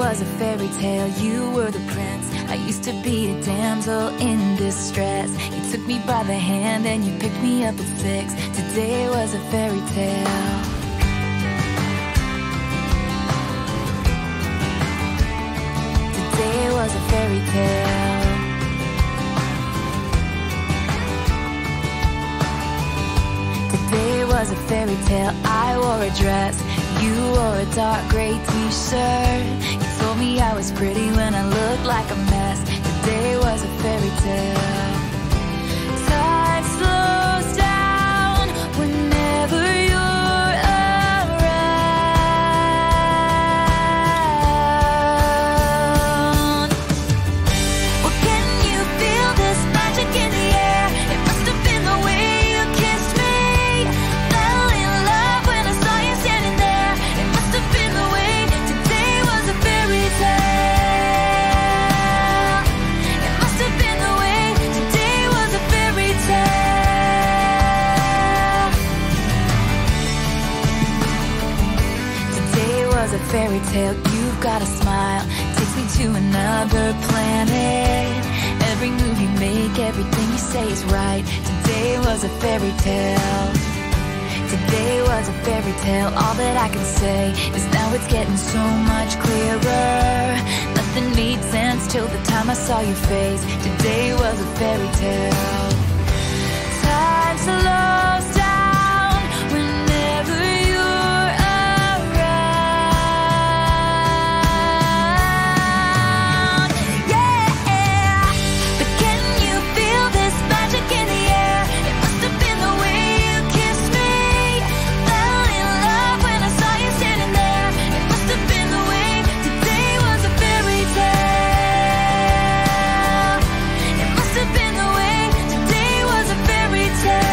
was a fairy tale, you were the prince. I used to be a damsel in distress. You took me by the hand and you picked me up at 6. Today was a fairy tale. Today was a fairy tale. Today was a fairy tale. I wore a dress, you wore a dark gray t-shirt. You told me I was pretty when I looked like a mess. Today was a fairy tale. Time slows down whenever you're around. Well, can you feel this magic in the air? It must have been the way you kissed me. Fell in love when I saw you standing there. It must have been the way. Today was a fairy tale. It must have been the way. Today was a fairy tale. Today was a fairy tale. You've got a smile, takes me to another planet. Every move you make, everything you say is right. Today was a fairy tale. Today was a fairy tale. All that I can say is now it's getting so much clearer. Nothing made sense till the time I saw your face. Today was a fairy tale. Time slows down whenever you're around. Yeah, but can you feel this magic in the air? It must have been the way you kissed me. Fell in love when I saw you standing there. It must have been the way. Today was a fairy tale. It must have been the way. Today was a fairy tale.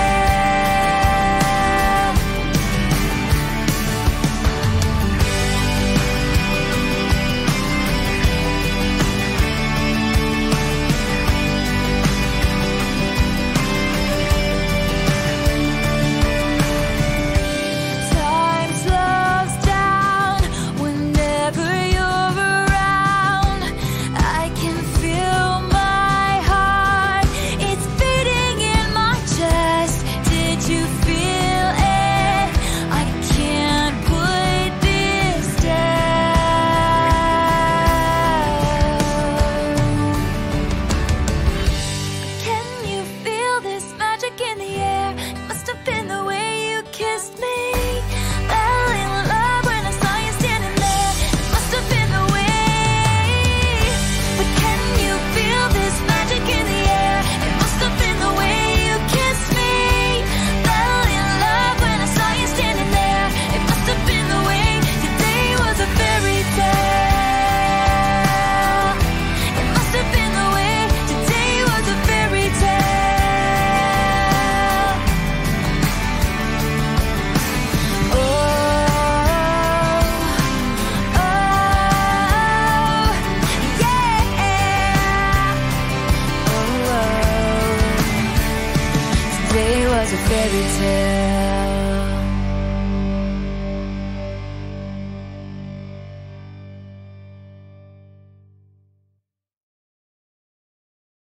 Time slows down whenever you're around. I can feel my heart, it's beating in my chest. Did you feel it? I can't put this down. Can you feel this magic in the air? It must have been the way you kissed me. Fell in love when I saw you standing there. It must have been the way. But can you feel this magic in the air? It must have been the way you kissed me. Fell in love when I saw you standing there. It must have been the way. Today was a fairy tale. It must have been the way. Today was a fairy tale. Oh, oh, yeah. Oh, today was a fairy tale.